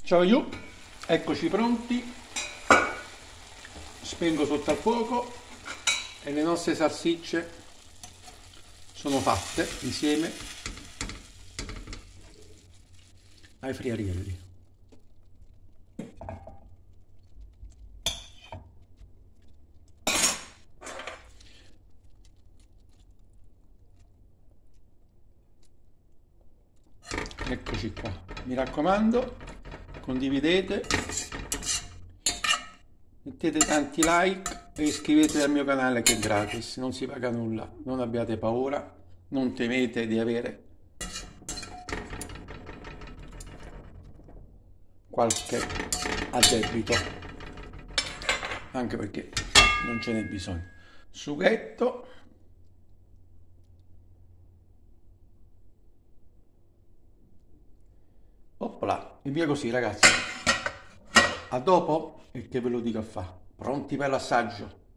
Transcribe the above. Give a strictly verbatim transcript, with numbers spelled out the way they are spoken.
Ciao io, eccoci pronti, spengo sotto al fuoco e le nostre salsicce sono fatte insieme ai friarielli. Eccoci qua, mi raccomando, condividete, mettete tanti like e iscrivetevi al mio canale che è gratis, non si paga nulla, non abbiate paura, non temete di avere qualche addebito, anche perché non ce n'è bisogno. Sughetto. Opla, e via così ragazzi. A dopo, e che ve lo dico a fa. Pronti per l'assaggio?